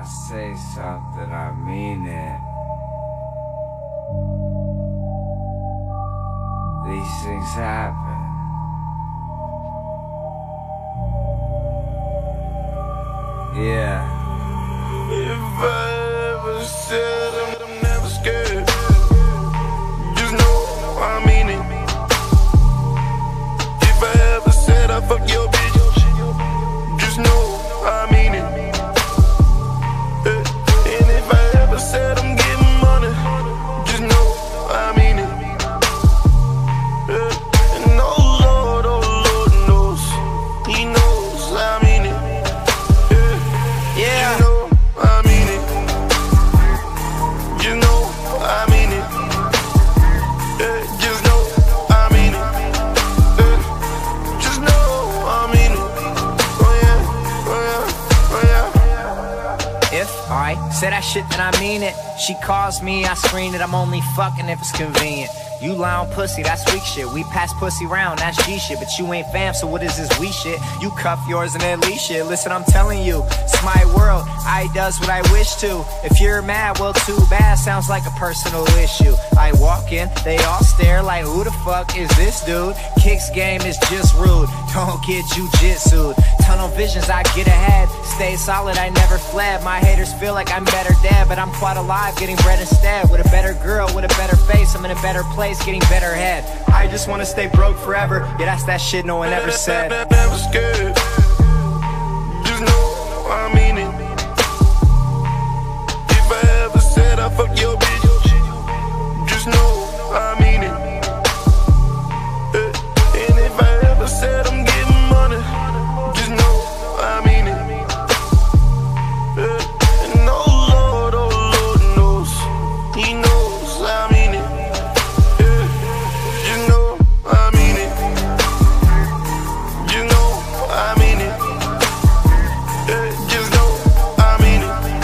say something, I mean it. These things happen. Yeah. If I ever said I'm never scared, just know I mean it. If I ever said I fuck your bitch, just know I mean it. And if I ever said I'm getting money, just know I mean it. And oh Lord knows, He knows I mean it. Yeah. You know I mean it. You know I mean it. Just know I mean it. Just know I mean it. Oh yeah, oh yeah, oh yeah. If I say that shit, then I mean it. She calls me, I screen it. I'm only fucking if it's convenient. You lie on pussy, that's weak shit. We pass pussy round, that's G shit. But you ain't fam, so what is this we shit? You cuff yours and then leash shit. Listen, I'm telling you, it's my world. I does what I wish to. If you're mad, well, too bad. Sounds like a personal issue. I walk in, they all stare like, who the fuck is this dude? Kicks game is just rude. Don't get jujitsu'd. Tunnel visions, I get ahead. Stay solid, I never fled. My haters feel like I'm better dead, but I'm quite alive, getting bread instead. With a better girl, with a better face, I'm in a better place, getting better head. I just wanna stay broke forever. Yeah, that's that shit no one ever said. Never scared. Just know I mean it. If I ever said I fuck your bitch, just know I mean it. And if I ever said I'm getting money, just know I mean it. And oh Lord knows, He knows I mean it. You know I mean it. You know I mean it. Just know I mean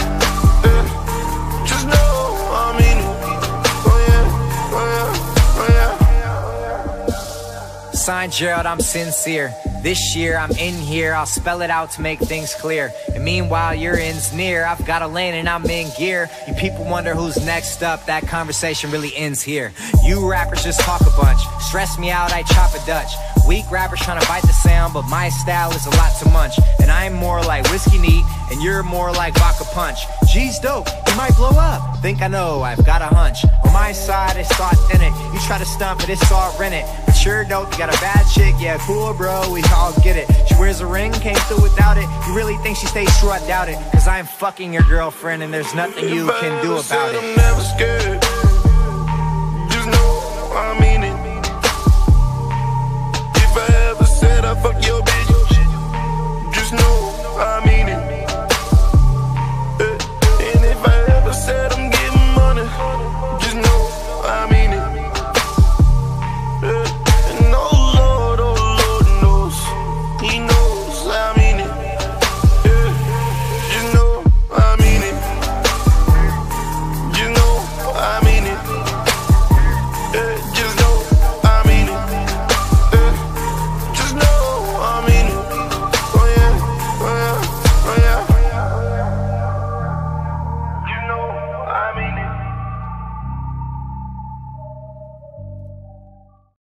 it. Just know I mean it. Oh yeah, oh yeah, oh yeah. Signed Gerald, I'm sincere. This year I'm in here, I'll spell it out to make things clear. And meanwhile your end's near, I've got a lane and I'm in gear. You people wonder who's next up, that conversation really ends here. You rappers just talk a bunch, stress me out, I chop a Dutch. Weak rappers trying to bite the sound, but my style is a lot to munch. And I'm more like Whiskey Neat, and you're more like Vodka Punch. G's dope, you might blow up. Think I know, I've got a hunch. On my side, it's all authentic. You try to stump it, it's all rented. But you're dope, you got a bad chick, yeah, cool bro, we all get it. She wears a ring, came through without it. You really think she stays true? I doubt it. Cause I'm fucking your girlfriend, and there's nothing you can do about it. I'm never scared. Just know I mean it.